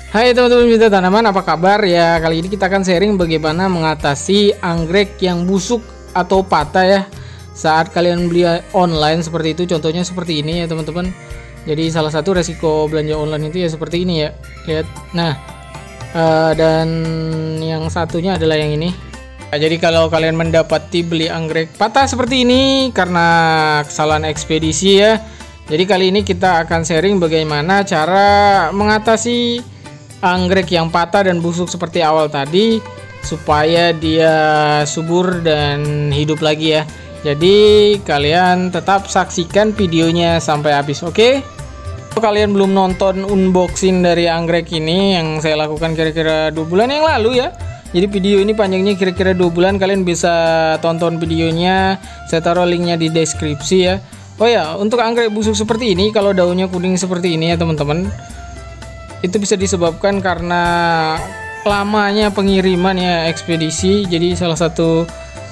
Hai teman-teman pecinta tanaman, apa kabar ya? Kali ini kita akan sharing bagaimana mengatasi anggrek yang busuk atau patah ya saat kalian beli online seperti itu. Contohnya seperti ini ya teman-teman. Jadi salah satu resiko belanja online itu ya seperti ini ya. Lihat. Nah, dan yang satunya adalah yang ini. Nah, jadi kalau kalian mendapati beli anggrek patah seperti ini karena kesalahan ekspedisi ya. Jadi kali ini kita akan sharing bagaimana cara mengatasi anggrek yang patah dan busuk seperti awal tadi supaya dia subur dan hidup lagi ya. Jadi kalian tetap saksikan videonya sampai habis, oke? Kalau kalian belum nonton unboxing dari anggrek ini yang saya lakukan kira-kira 2 bulan yang lalu ya. Jadi video ini panjangnya kira-kira 2 bulan, kalian bisa tonton videonya. Saya taruh linknya di deskripsi ya. Oh ya, untuk anggrek busuk seperti ini, kalau daunnya kuning seperti ini ya teman-teman, itu bisa disebabkan karena lamanya pengiriman ya ekspedisi. Jadi salah satu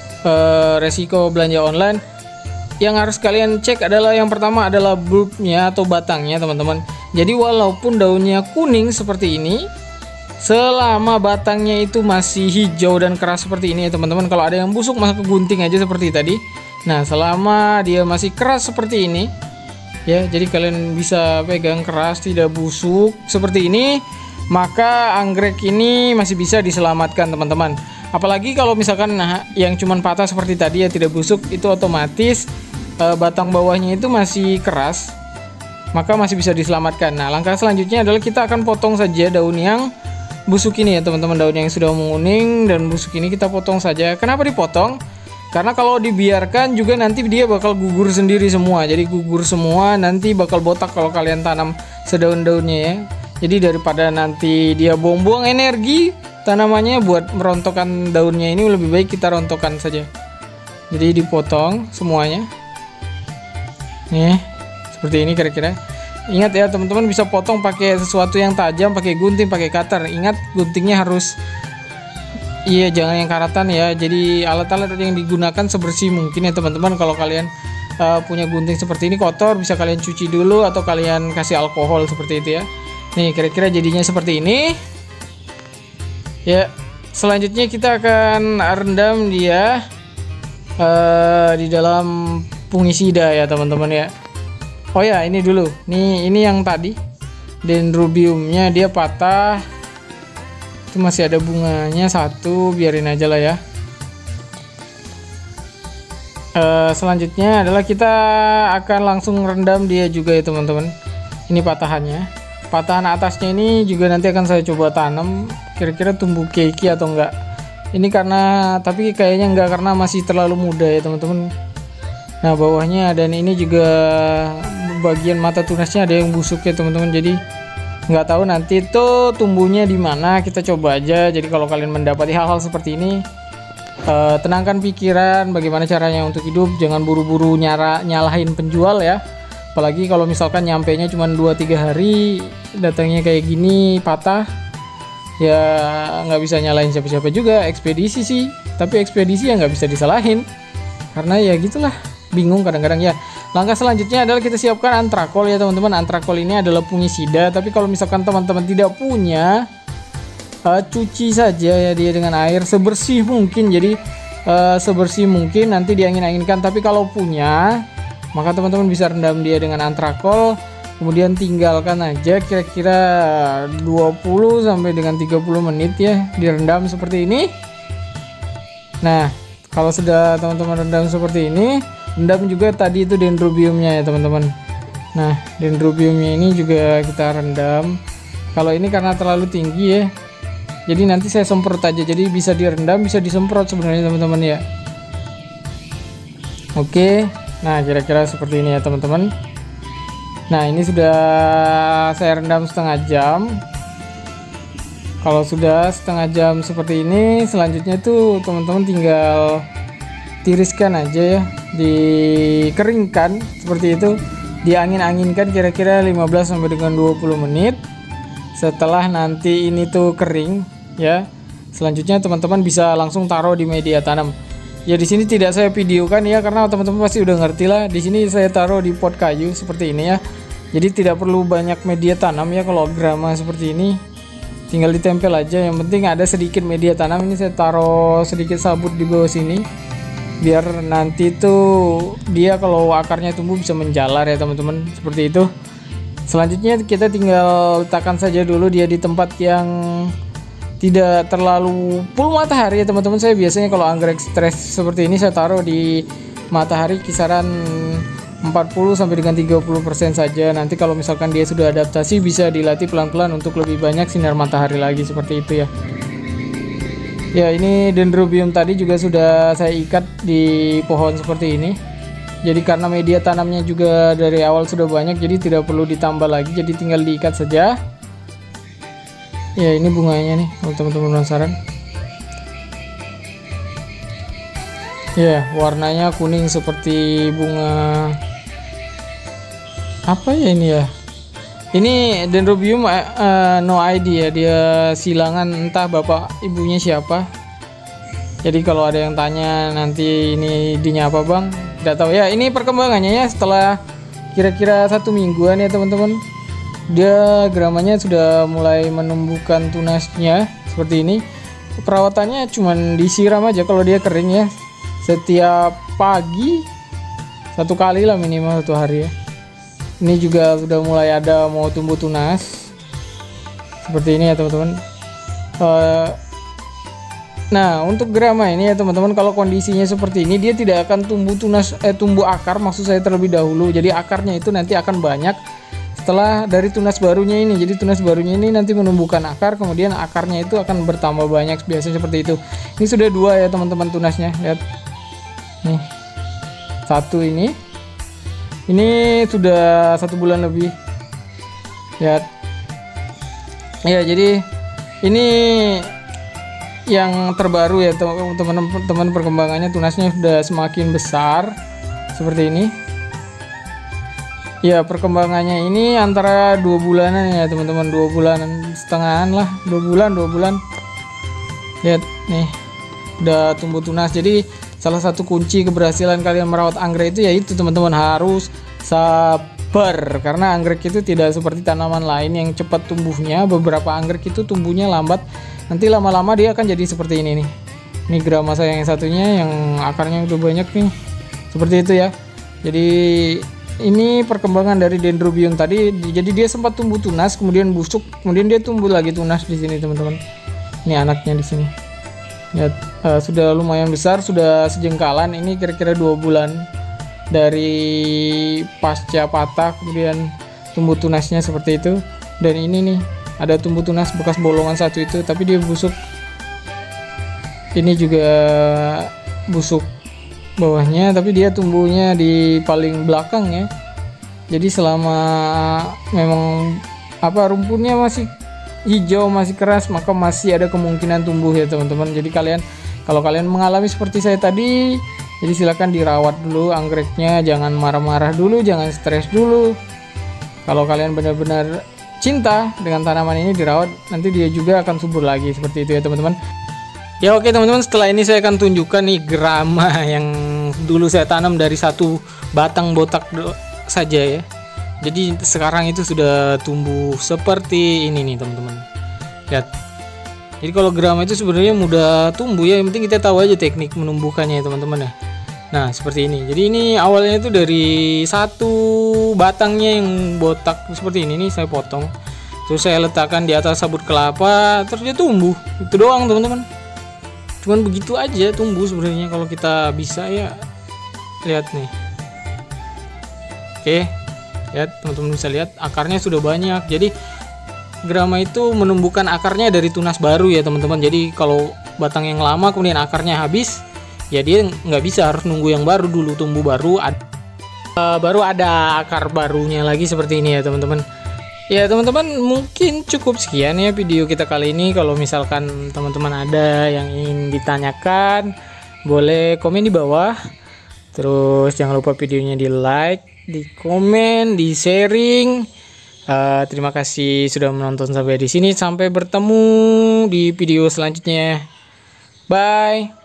resiko belanja online yang harus kalian cek adalah yang pertama adalah bulbnya atau batangnya teman-teman. Jadi walaupun daunnya kuning seperti ini, selama batangnya itu masih hijau dan keras seperti ini ya teman-teman. Kalau ada yang busuk maka gunting aja seperti tadi. Nah, selama dia masih keras seperti ini ya, jadi kalian bisa pegang keras, tidak busuk seperti ini, maka anggrek ini masih bisa diselamatkan teman-teman. Apalagi kalau misalkan yang cuman patah seperti tadi ya, tidak busuk, itu otomatis batang bawahnya itu masih keras, maka masih bisa diselamatkan. Nah, langkah selanjutnya adalah kita akan potong saja daun yang busuk ini ya teman-teman. Daun yang sudah menguning dan busuk ini kita potong saja. Kenapa dipotong? Karena kalau dibiarkan juga nanti dia bakal gugur sendiri semua. Jadi gugur semua, nanti bakal botak kalau kalian tanam sedaun-daunnya ya. Jadi daripada nanti dia buang-buang energi tanamannya buat merontokkan daunnya, ini lebih baik kita rontokkan saja. Jadi dipotong semuanya. Nih, seperti ini kira-kira. Ingat ya teman-teman, bisa potong pakai sesuatu yang tajam, pakai gunting, pakai cutter. Ingat guntingnya harus, iya, jangan yang karatan ya. Jadi alat-alat yang digunakan sebersih mungkin ya teman-teman. Kalau kalian punya gunting seperti ini kotor, bisa kalian cuci dulu atau kalian kasih alkohol seperti itu ya. Nih kira-kira jadinya seperti ini ya. Selanjutnya kita akan rendam dia di dalam fungisida ya teman-teman ya. Oh ya, ini dulu nih, ini yang tadi dendrobiumnya dia patah, itu masih ada bunganya satu, biarin aja lah ya. Selanjutnya adalah kita akan langsung rendam dia juga ya teman-teman. Ini patahannya, patahan atasnya ini juga nanti akan saya coba tanam, kira-kira tumbuh keiki atau enggak. Ini karena, tapi kayaknya enggak karena masih terlalu muda ya teman-teman. Nah, bawahnya dan ini juga bagian mata tunasnya ada yang busuk ya teman-teman. Jadi nggak tahu nanti itu tumbuhnya di mana, kita coba aja. Jadi kalau kalian mendapati hal-hal seperti ini, tenangkan pikiran, bagaimana caranya untuk hidup, jangan buru-buru nyalahin penjual ya. Apalagi kalau misalkan nyampainya cuma 2-3 hari datangnya kayak gini patah ya, nggak bisa nyalahin siapa-siapa juga, ekspedisi sih. Tapi ekspedisi ya nggak bisa disalahin karena ya gitulah, bingung kadang-kadang ya. Langkah selanjutnya adalah kita siapkan antrakol ya teman-teman. Antrakol ini adalah fungisida, tapi kalau misalkan teman-teman tidak punya, cuci saja ya dia dengan air sebersih mungkin. Jadi sebersih mungkin, nanti diangin-anginkan. Tapi kalau punya, maka teman-teman bisa rendam dia dengan antrakol, kemudian tinggalkan aja kira-kira 20 sampai dengan 30 menit ya, direndam seperti ini. Nah, kalau sudah teman-teman rendam seperti ini, rendam juga tadi itu dendrobiumnya ya teman-teman. Nah, dendrobiumnya ini juga kita rendam. Kalau ini karena terlalu tinggi ya, jadi nanti saya semprot aja. Jadi bisa direndam, bisa disemprot sebenarnya teman-teman ya. Oke, nah kira-kira seperti ini ya teman-teman. Nah, ini sudah saya rendam setengah jam. Kalau sudah setengah jam seperti ini, selanjutnya tuh teman-teman tinggal tiriskan aja ya, dikeringkan seperti itu, diangin-anginkan kira-kira 15 sampai dengan 20 menit. Setelah nanti ini tuh kering ya, selanjutnya teman-teman bisa langsung taruh di media tanam. Ya di sini tidak saya videokan ya, karena teman-teman pasti udah ngerti lah. Di sini saya taruh di pot kayu seperti ini ya. Jadi tidak perlu banyak media tanam ya kalau grama seperti ini. tinggal ditempel aja. Yang penting ada sedikit media tanam. Ini saya taruh sedikit sabut di bawah sini biar nanti tuh dia kalau akarnya tumbuh bisa menjalar ya teman-teman, seperti itu. Selanjutnya kita tinggal letakkan saja dulu dia di tempat yang tidak terlalu full matahari ya teman-teman. Saya biasanya kalau anggrek stres seperti ini saya taruh di matahari kisaran 40 sampai dengan 30% saja. Nanti kalau misalkan dia sudah adaptasi bisa dilatih pelan-pelan untuk lebih banyak sinar matahari lagi, seperti itu ya. Ya, ini dendrobium tadi juga sudah saya ikat di pohon seperti ini. Jadi karena media tanamnya juga dari awal sudah banyak, jadi tidak perlu ditambah lagi, jadi tinggal diikat saja. Ya, ini bunganya nih kalau teman-teman penasaran. Ya, warnanya kuning seperti bunga apa ya ini ya. Ini dendrobium no ID ya, dia silangan, entah bapak ibunya siapa. Jadi kalau ada yang tanya nanti ini dinya apa bang, tidak tahu ya. Ini perkembangannya ya setelah kira-kira 1 mingguan ya teman-teman. Dia geramannya sudah mulai menumbuhkan tunasnya seperti ini. Perawatannya cuman disiram aja kalau dia kering ya. Setiap pagi 1 kali lah minimal 1 hari ya. Ini juga sudah mulai ada mau tumbuh tunas seperti ini ya teman-teman. Nah, untuk gerama ini ya teman-teman, kalau kondisinya seperti ini dia tidak akan tumbuh tunas, tumbuh akar maksud saya terlebih dahulu. Jadi akarnya itu nanti akan banyak setelah dari tunas barunya ini. Jadi tunas barunya ini nanti menumbuhkan akar, kemudian akarnya itu akan bertambah banyak, biasanya seperti itu. Ini sudah 2 ya teman-teman tunasnya, lihat nih, 1 ini sudah 1 bulan lebih, lihat ya. Jadi ini yang terbaru ya teman-teman, perkembangannya tunasnya sudah semakin besar seperti ini ya. Perkembangannya ini antara 2 bulanan ya teman-teman, 2 bulanan setengahan lah, 2 bulan. Lihat nih, udah tumbuh tunas. Jadi salah satu kunci keberhasilan kalian merawat anggrek itu yaitu teman-teman harus sabar, karena anggrek itu tidak seperti tanaman lain yang cepat tumbuhnya. Beberapa anggrek itu tumbuhnya lambat, nanti lama-lama dia akan jadi seperti ini nih. Ini gerama saya yang satunya yang akarnya udah banyak nih, seperti itu ya. Jadi ini perkembangan dari dendrobium tadi. Jadi dia sempat tumbuh tunas, kemudian busuk, kemudian dia tumbuh lagi tunas di sini teman-teman. Ini anaknya di sini. Ya, sudah lumayan besar, sudah sejengkalan. Ini kira-kira 2 bulan dari pasca patah, kemudian tumbuh tunasnya seperti itu. Dan ini nih ada tumbuh tunas bekas bolongan 1 itu, tapi dia busuk. Ini juga busuk bawahnya, tapi dia tumbuhnya di paling belakang ya. Jadi selama memang rumputnya masih hijau, masih keras, maka masih ada kemungkinan tumbuh ya teman-teman. Jadi kalau kalian mengalami seperti saya tadi, jadi silakan dirawat dulu anggreknya, jangan marah-marah dulu, jangan stres dulu. Kalau kalian benar-benar cinta dengan tanaman ini, dirawat, nanti dia juga akan subur lagi, seperti itu ya teman-teman. Ya oke teman-teman, setelah ini saya akan tunjukkan nih gerama yang dulu saya tanam dari 1 batang botak saja ya. Jadi sekarang itu sudah tumbuh seperti ini nih teman-teman. Lihat. Jadi kalau gerama itu sebenarnya mudah tumbuh ya, yang penting kita tahu aja teknik menumbuhkannya ya teman-teman ya. Nah seperti ini. Jadi ini awalnya itu dari 1 batangnya yang botak seperti ini nih, saya potong. Terus saya letakkan di atas sabut kelapa, terus dia tumbuh. Itu doang teman-teman. Cuman begitu aja tumbuh sebenarnya kalau kita bisa ya. Lihat nih. Oke. Lihat teman-teman, bisa lihat akarnya sudah banyak. Jadi gerama itu menumbuhkan akarnya dari tunas baru ya teman-teman. Jadi kalau batang yang lama kemudian akarnya habis, ya dia nggak bisa, harus nunggu yang baru dulu, tumbuh baru ada akar barunya lagi, seperti ini ya teman-teman. Ya teman-teman, mungkin cukup sekian ya video kita kali ini. Kalau misalkan teman-teman ada yang ingin ditanyakan, boleh komen di bawah. Terus jangan lupa videonya di like, di komen, di sharing. Terima kasih sudah menonton sampai di sini. Sampai bertemu di video selanjutnya. Bye.